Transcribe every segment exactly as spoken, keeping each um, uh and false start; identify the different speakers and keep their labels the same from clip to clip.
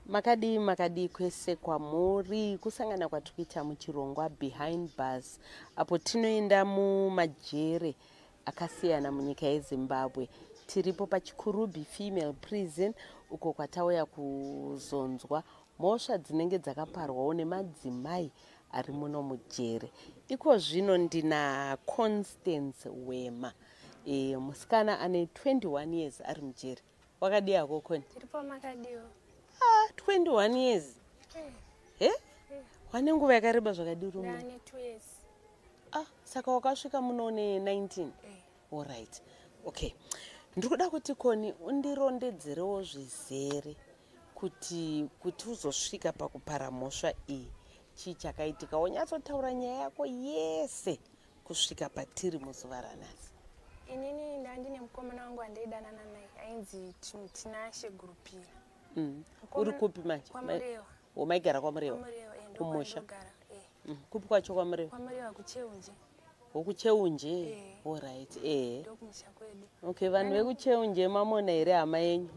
Speaker 1: Makadi makadi kwese kwamuri kusangana kwatukuita muchirongwa behind bars apo tinoenda mumajere akasiyana munyika yeZimbabwe. Tiripo pachikurubi female prison uko kwatauya kuzonzwa mhosva dzinenge dzakaparwawo nemadzimai ari muno mujere. Iko zvino ndina Constance Hwema, e, musikana ane twenty-one years ari mujere. Wakadi yako Koni?
Speaker 2: Tiripo makadiwo.
Speaker 1: Ah, twenty-one years.
Speaker 2: Eh?
Speaker 1: Eh? Wane nguva yakareba zvakadii?
Speaker 2: Nane two years.
Speaker 1: Ah, saka wakasvika muno ne nineteen.
Speaker 2: Eh.
Speaker 1: All right. Okay. Ndikuda kuti Koni undirondedzerewo zvizere kuti kuti uzosvika pakupara mhosva iyi. Chii chakaitika? Wonyatsotaura nyaya yako yese kusvika patiri muzuva ranhasi.
Speaker 2: Inini ndandine mukomana wangu andaidanana naye ainzi tinashe gurupira.
Speaker 1: Mm. Uri kupi manje?
Speaker 2: Kwamurewa.
Speaker 1: Umaigara kwamurewa?
Speaker 2: Kwamurewa endo
Speaker 1: kumusha.
Speaker 2: Eh.
Speaker 1: Mm. Kupi kwacho kwamurewa?
Speaker 2: Kwamurewa kucheunje.
Speaker 1: Wokucheunje?
Speaker 2: Eh.
Speaker 1: All right. Eh.
Speaker 2: Ndo kumusha kwedu.
Speaker 1: Okay, vanhu vekucheunje mamona here hama yenyu?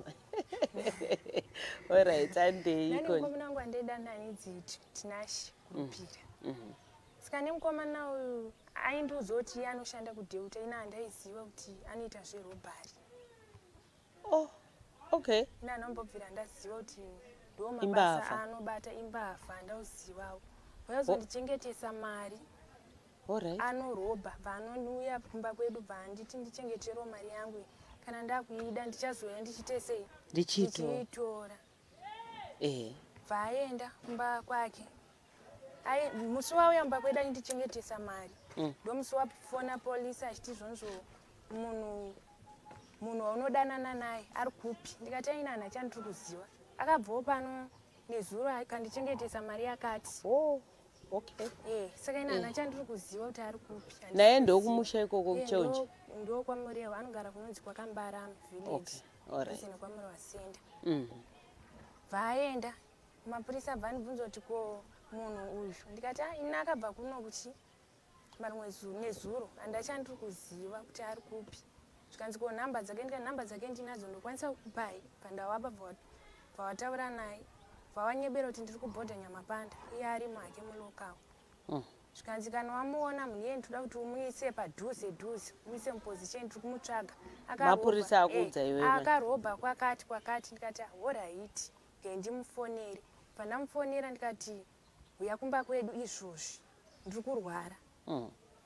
Speaker 1: All right, andei
Speaker 2: Nani
Speaker 1: Koni.
Speaker 2: mukomana wangu andaidanana ainzi tinashe gurupira.
Speaker 1: Mhm.
Speaker 2: Saka nemukomana uyu aindozoti anoshanda kudheuta ina andaiziva kuti anoita zverobhari.
Speaker 1: Oh, okay.
Speaker 2: Ina anambobvira ndaziva kuti ndo
Speaker 1: Imbavha.
Speaker 2: mabasa anobata imbavha ndauzivawo. Vayazondichengetesa mari.
Speaker 1: All right.
Speaker 2: Anorobha vanouya kumba kwedu vanditi ndichengetero mari yangu kana ndakuida ndichazoya ndichite sei ndichiitora.
Speaker 1: Eh.
Speaker 2: Vaenda kumba kwake. Ai musi wauya kumba kwedu ndichengetesa mari.
Speaker 1: Mm.
Speaker 2: Ndo musi wafona polisi achiti zvonzvo munhu munhu waunodanana naye ari kupi. Ndikati aina ana chandiri kuziva. Akabvawo pano nezuro akandichengetesa mari yakati.
Speaker 1: Oh, okay.
Speaker 2: Eh, saka ina ana chandiri kuziva kuti ari kupi.
Speaker 1: Naye ndokumusha ikoko kucheunje?
Speaker 2: Ndo kwamurewa anogara kunonzi kwakambara village.
Speaker 1: Okay. All right.
Speaker 2: Kusina kwamurewa senda.
Speaker 1: Mhm.
Speaker 2: Vaenda mapurisa vanibvunza kuti ko munhu uyu. Ndikati ah ina akabva kuno kuti marimwe zuro nezuro andachandiri kuziva kuti ari kupi. Zvikanzi ko nhamba dzake ndika nhamba dzake ndinadzo ndokwanisa kukupai pandawapa pawataura naye vawanyebera kuti ndiri kubhodha nyamapanda iye ari make mulokawo.
Speaker 1: Mm.
Speaker 2: Zvikanzi kana wamuona munhu iye ndoda kuti umuise padhuze dhuze umuise muposition ndiri kumutsvaga.
Speaker 1: Mapurisa akuudza iwewe?
Speaker 2: Akarobha kwakati kwakati. Ndikati all right ngendimufonere. Pandamufonera ndikati uya kumba kwedu izvozvi ndiri kurwara.
Speaker 1: Mm.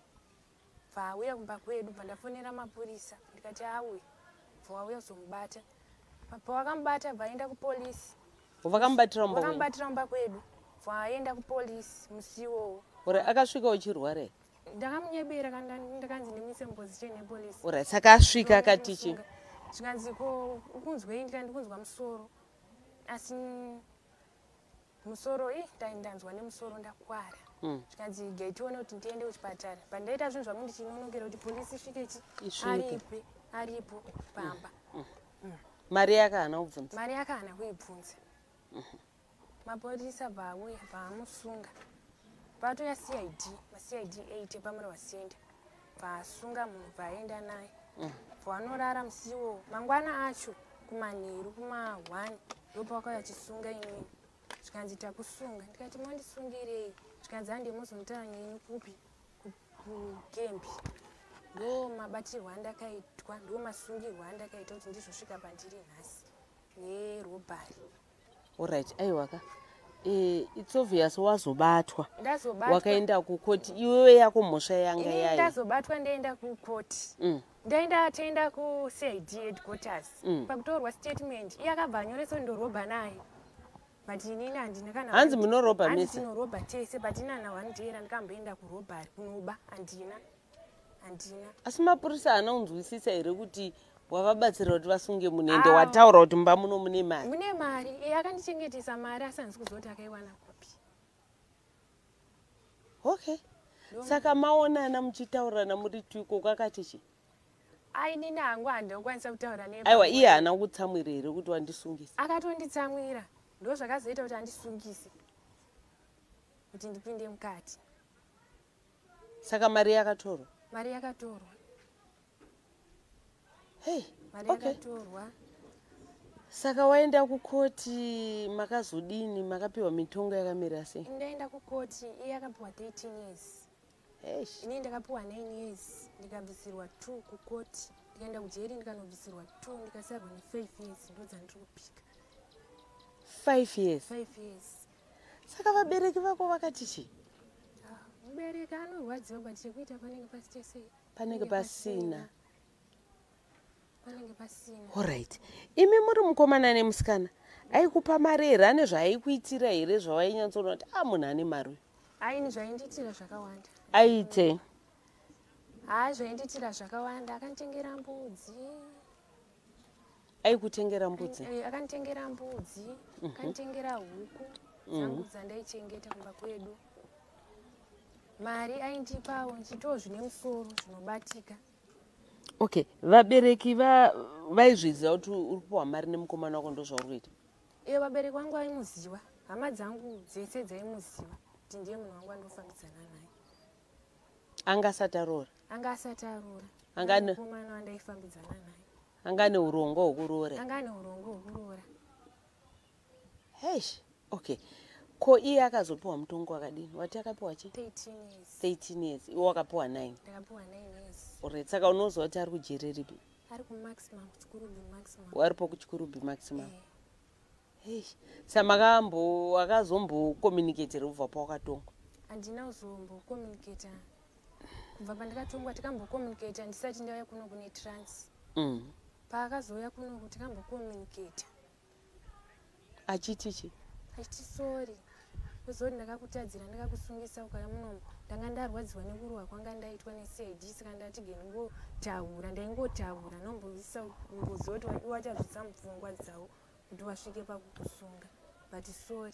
Speaker 2: Vauya kumba kwedu pandafonera mapurisa ndikati auya vauya kuzomubata. Pawakamubata vaenda kupolisi.
Speaker 1: Vakamubatira mumba?
Speaker 2: Vakamubatira mumba kwedu vaenda kupolisi musi iwowo.
Speaker 1: Uri akasvika uchirwara here?
Speaker 2: Ndakamunyebera kana ndakanzi ndimise muposition yepolisi.
Speaker 1: Uri saka asvika akatichi?
Speaker 2: Zvikanzi ko ukunzwei ndikati kunzwa musoro. Asi musoro eh ndanzwa nemusoro ndakwara.
Speaker 1: Mm.
Speaker 2: Zvikanzi gaitiona kuti ndiende kuchipatara. Pandaita zvinhu zvangu ndichinonokera kuti polisi isvike chi
Speaker 1: Isvike.
Speaker 2: aripo aripo pamba.
Speaker 1: Mm. Mm. Mari yakana kubvunza?
Speaker 2: Mari yakana kuibvunza. Mapurisa vauya vamusunga. Vatoya C I D, ma C I D eight pamura vasenda. Vasunga munhu vaenda naye. Vanorara musiwo mangwana acho kumanheru kuma one ndopa wakauya chisunga inini. Zvikanzi takusunga. Ndikati mandisungirei? Zvikanzi handi muzonotara nyenyu kupi kukembi. Ndo mabatirwa andakaitwa, ndo masungirwa andakaita kuti ndizosvika pandiri nhasi nerobhari.
Speaker 1: All right, aiwaka. Eh, it's obvious wazobatwa.
Speaker 2: Ndazobatwa.
Speaker 1: Wakaenda kukoti iwewe yako mhosva yanga yayi.
Speaker 2: Ndazobatwa ndaenda kukoti.
Speaker 1: Mm.
Speaker 2: Ndaenda tenda ku C I D headquarters.
Speaker 1: Mm.
Speaker 2: Pakutorwa statement yakabva anyoresa ndorobha naye. But inini handina kana.
Speaker 1: Hanzi munorobha mese?
Speaker 2: Handina norobha tese but ina na one day ndikamboenda kurobha kunoba handina. Handina.
Speaker 1: Asi mapurisa anaunzwisisa here kuti wavabatsira kuti vasunge munende wataura kuti mumba muno mune mari?
Speaker 2: Mune mari. Eh akandichengetesa mari asanzi kuzoti akaiwana kupi.
Speaker 1: Okay. Saka maonana muchitaurana muri twiko kwakati chi?
Speaker 2: Ai nini hangu handokwanisa kutaura naye.
Speaker 1: Aiwa iye haana kutsamwira here kuti wandisungise?
Speaker 2: Akatonditsamwira. Ndo zvakazoita kuti andisungise. Kuti ndipinde mukati.
Speaker 1: Saka mari yakatorwa?
Speaker 2: Mari yakatorwa.
Speaker 1: Hey,
Speaker 2: Mari
Speaker 1: okay.
Speaker 2: yakatorwa.
Speaker 1: Saka waenda kukoti makazodini makapiwa mitongo yakamira sei?
Speaker 2: Ndaenda kukoti iye akapiwa thirteen years.
Speaker 1: Eish.
Speaker 2: Ini ndakapiwa nine years ndikabvisirwa two kukoti. Ndikaenda kujeri ndikanobvisirwa two ndikasarwa ne five years ndodzandiri kupika.
Speaker 1: five years.
Speaker 2: five years.
Speaker 1: Saka vabereki vako vakati chi?
Speaker 2: Ah, mubereki anorwadziwa but chekuita panenge pasite sei?
Speaker 1: Panenge pasina.
Speaker 2: Panenge pasina.
Speaker 1: Alright. Imi muri mukomana nemusikana. Aikupa mari here ane zvaaikuitira here zvawainyatsoona kuti ah munhu ane mari?
Speaker 2: Aini zvainditira zvakawanda.
Speaker 1: Aite.
Speaker 2: Ah, zvainditira zvakawanda akanditengera mbudzi.
Speaker 1: Aikutengera mbudzi?
Speaker 2: Eh, akanditengera mbudzi, akanditengera huku. Zangu dzandaichengeta kumba kwedu. Mari aindipawo nchito zvine musoro zvinobatika.
Speaker 1: Okay, vabereki va vaizviziva kuti uri kupiwa mari nemukomana wako ndozvauri kuita?
Speaker 2: Iye vabereki vangu vaimuziva, hama dzangu dzese dzaimuziva kuti ndiye munhu wangu andofambidzana naye.
Speaker 1: Anga asati aroora?
Speaker 2: Anga asati aroora.
Speaker 1: Anga ne
Speaker 2: mukomana wandaifambidzana naye.
Speaker 1: Anga ne urongo hwokuroora?
Speaker 2: Anga ne urongo hwokuroora.
Speaker 1: Heish. Okay. Ko iye akazopiwa mutongo wakadini? Wati akapiwa chi?
Speaker 2: thirteen years.
Speaker 1: thirteen years. Iwe wakapiwa nine.
Speaker 2: Ndakapiwa nine years.
Speaker 1: Alright, saka unoziva kuti ari kujere ripi?
Speaker 2: Ari kumaximum, kuchikurubi maximum.
Speaker 1: Waripo kuchikurubi maximum.
Speaker 2: Eh.
Speaker 1: Heish. Samakambo wakazombokomunicatera kubva pawakatongwa?
Speaker 2: Handina kuzombokomunicata. Kubva pandakatongwa tikambokomunicata ndisati ndauya kuno kune trans.
Speaker 1: Mm.
Speaker 2: Paakazouya kuno kuti tikambokomunicata.
Speaker 1: Achiti chi?
Speaker 2: Achiti sorry. Kuzoti ndakakutadzira ndakakusungisa ukaya munomu. Ndanga ndarwadziwa nekurohwa kwanga ndaitwa ne-C I D saka ndati ngengotaura ndaingotaura nombozisa ngozoti wachazvisa mupfungwa dzawo kuti wasvike pakukusunga. But sorry.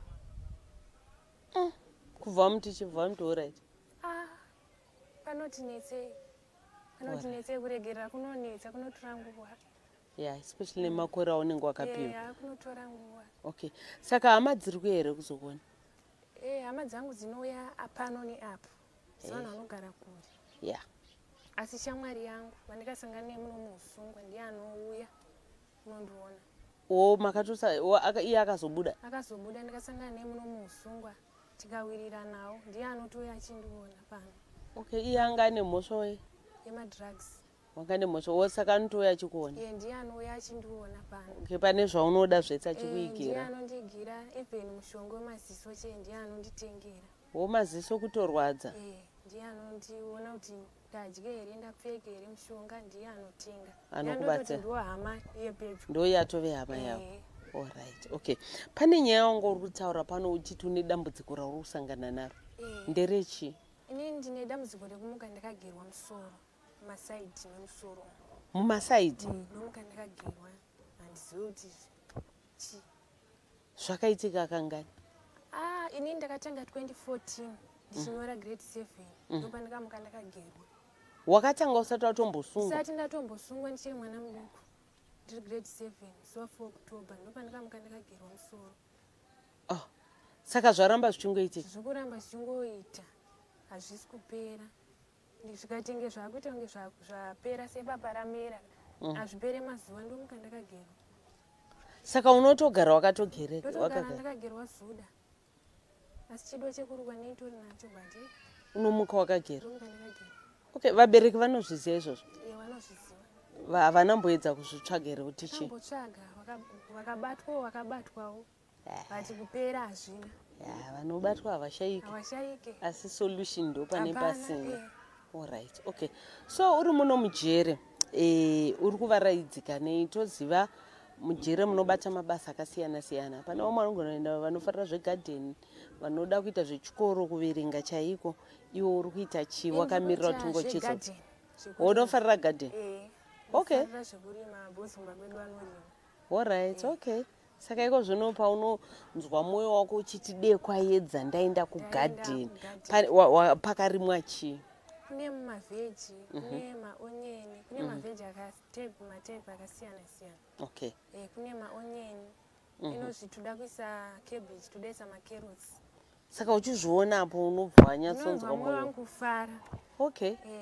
Speaker 1: Mm. Kubva muti chibva muti alright.
Speaker 2: Ah. Panoti netse. Panoti netse kuregerera kunonetsa kunotora nguva.
Speaker 1: Yeah, especially makore aunenge wakapiwa.
Speaker 2: Yeah, kunotora nguva.
Speaker 1: Okay. Saka hama dziri kuya here kuzokuona?
Speaker 2: Eh, hama dzangu dzinouya apano neapo. Vanhu vanogara kure.
Speaker 1: Yeah.
Speaker 2: Asi shamwari yangu vandikasangana naye muno muusungwa ndiye anouya unondiona.
Speaker 1: Oh, makatosa iye akazobuda?
Speaker 2: Akazobuda ndikasangana naye muno muusungwa tikawirira nawo ndiye anotouya achindiona pano.
Speaker 1: Okay, iye anga ane mhosva ye?
Speaker 2: Yemadrugs.
Speaker 1: Wanga ane mhosva wosaka anotouya achikuona?
Speaker 2: Iye ndiye anouya achindiona pano.
Speaker 1: Okay, pane zvaunoda zvese achikuigira?
Speaker 2: Ndiye anondigira even mushonga wemaziso chete ndiye anonditengera.
Speaker 1: Womaziso kutorwadza?
Speaker 2: Eh, ndiye anondiona kuti ndadye here ndapfeke here mushonga ndiye anotenga.
Speaker 1: Anokubatsira?
Speaker 2: Ndo hama yepedyo.
Speaker 1: Ndo yatove hama yavo. Alright. Okay. Pane nyaya wangu uri kutaura pano uchiti une dambudziko rauri kusangana naro. Nderechi?
Speaker 2: Ini ndine dambudziko rekumuka ndakagerwa musoro. Mumasaidi nemusoro.
Speaker 1: Mumasaidi?
Speaker 2: Ndomuka ndakagerwa. Handizivi kuti chi.
Speaker 1: Zvakaitika kangani?
Speaker 2: Ah, ini ndakatanga twenty fourteen. Ndichinyora grade seven. Ndopa ndakamuka ndakagerwa.
Speaker 1: Wakatanga usati watombosungwa?
Speaker 2: Usati ndatombosungwa ndichiri mwana muduku. Ndiri grade seven, so four October. Ndopa ndakamuka ndakagerwa musoro.
Speaker 1: Oh. Saka zvaramba zvichingoitika?
Speaker 2: Zvikuramba zvichingoita. Hazvisi kupera. Zvikatenge zvakuita kunge zvapera sepapa ramera. Hazvipere mazuva ndomuka ndakagerwa.
Speaker 1: Saka unotogara wakatogereka?
Speaker 2: Ndotogara ndakagerwa Zuda. Asi chido chekurukwa neitori nacho banje.
Speaker 1: Unomuka wakagera?
Speaker 2: Ndomuka ndakagerwa.
Speaker 1: Okay, vabereki vanozviziva izvozvo?
Speaker 2: Iye vanozviziva.
Speaker 1: Havanamboedza kuzvitsvaga here kuti chii?
Speaker 2: Vakambotsvaga, vakabatwawo vakabatwawo. Vati kupera hazvina.
Speaker 1: Yeah, vanobatwa havashayiki.
Speaker 2: Havashayiki.
Speaker 1: Asi solution ndo pane pasina. Alright. Okay. So uri muno mujere, eh uri kuvaraidzika nei toziva mujere munobata mabasa akasiyana siyana. Pane vamwe vanoenda vanofarira zvegarden, vanoda kuita zvechikoro kuverenga chaiko. Iwo uri kuita chi wakamirira kuti ngochizo. Unofarira garden?
Speaker 2: Eh.
Speaker 1: Okay.
Speaker 2: Zvekurima bosumba kwedu vanorima.
Speaker 1: Alright. Okay. Saka iko zvino paunonzwa moyo wako uchiti dee kwaedza ndaenda kugarden pakarimwa chii?
Speaker 2: Kune mavheji, kune maonyeni, kune mavheji akatepu matepu akasiyana siyana.
Speaker 1: Okay.
Speaker 2: Eh, kune maonyeni. Inozvi toda kuisa cabbage, todaisa macarrots.
Speaker 1: Saka uchizviona apo unobva wanyatsonzwa
Speaker 2: moyo wangu kufara.
Speaker 1: Okay.
Speaker 2: Eh.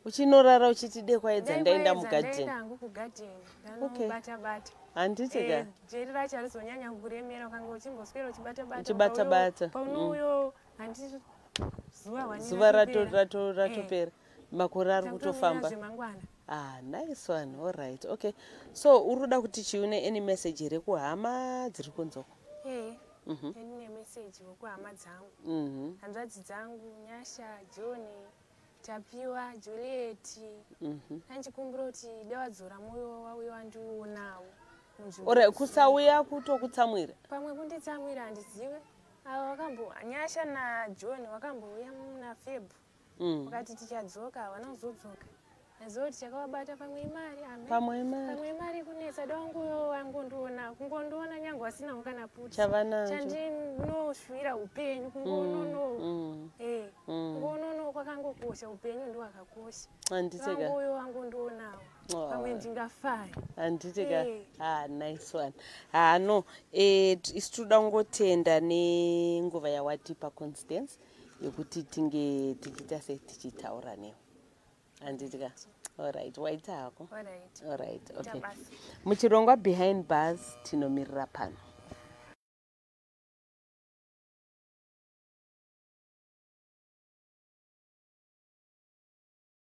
Speaker 1: uchinorara uchitidekwaedza ndaenda mugadheni
Speaker 2: ndaenda hangu kugadheni ndanobata-bata
Speaker 1: handitika
Speaker 2: jeri racho harizonyanya kuremera ukanga uchimboswera
Speaker 1: uchibata-bata
Speaker 2: paunoyo handiti
Speaker 1: zuva ratopera makore ari kutofamba
Speaker 2: zvemangwana.
Speaker 1: Ah, nice one. All right. Okay. So, uruda kuti chiune any message iri kuhama dziri kunzoko?
Speaker 2: Eh.
Speaker 1: Mhm.
Speaker 2: Ine message kuhama dzangu.
Speaker 1: Mhm.
Speaker 2: Hanzvadzi dzangu Nyasha, John, Tapiwa, Juliet.
Speaker 1: Mhm.
Speaker 2: Hanchikumbira kuti dewadzora moyo wauya ndiuonawo.
Speaker 1: Ora kusauya kutokutsamwira.
Speaker 2: Pamwe kunditsamwira handizive. Ava vakambo Nyasha naJohn vakambouya muna Febhu.
Speaker 1: Mm.
Speaker 2: Wakati tichadzoka havana kuzodzoka. Nazoti chakavabata pamwe imari ame.
Speaker 1: Pamwe imari.
Speaker 2: Pamwe imari kunetsa dawanguyo wangondoona kungondoona nyange wasinawo kana puti.
Speaker 1: Chavanacho.
Speaker 2: Chandinoshwira upenyu kungonono.
Speaker 1: Mm.
Speaker 2: Eh.
Speaker 1: Mm.
Speaker 2: Kungonono kwakangokosha upenyu ndowakakosha.
Speaker 1: Handiteka.
Speaker 2: Dawanguyo wangondoonawo. Pamwe ndingafai.
Speaker 1: Handiteka. Ah, nice one. Ah, no. Eh, isi toda kungotenda nenguva yawatipa Constance yekuti tinge tichita setichitaura newe. Handitika. All right. Waita hako.
Speaker 2: All right.
Speaker 1: All right. Okay.
Speaker 2: Tabasa.
Speaker 1: Muchirongwa behind bars tinomirira pano.